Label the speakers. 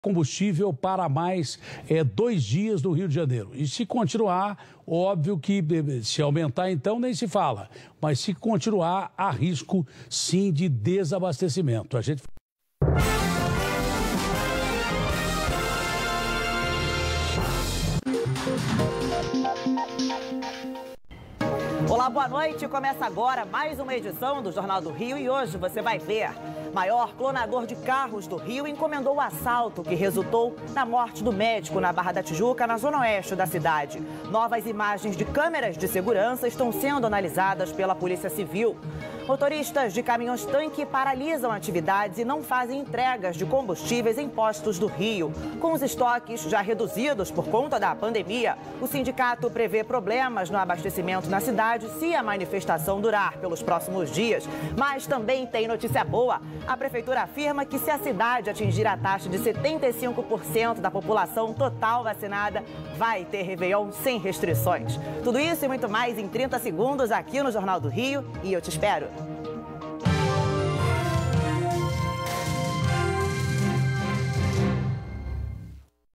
Speaker 1: combustível para mais 2 dias no Rio de Janeiro. E se continuar, óbvio que se aumentar então nem se fala, mas se continuar, há risco sim de desabastecimento. A gente...
Speaker 2: Olá, boa noite. Começa agora mais uma edição do Jornal do Rio e hoje você vai ver. Maior clonador de carros do Rio encomendou o assalto que resultou na morte do médico na Barra da Tijuca, na zona oeste da cidade. Novas imagens de câmeras de segurança estão sendo analisadas pela Polícia Civil. Motoristas de caminhões-tanque paralisam atividades e não fazem entregas de combustíveis em postos do Rio. Com os estoques já reduzidos por conta da pandemia, o sindicato prevê problemas no abastecimento na cidade se a manifestação durar pelos próximos dias. Mas também tem notícia boa. A prefeitura afirma que se a cidade atingir a taxa de 75% da população total vacinada, vai ter Réveillon sem restrições. Tudo isso e muito mais em 30 segundos aqui no Jornal do Rio e eu te espero.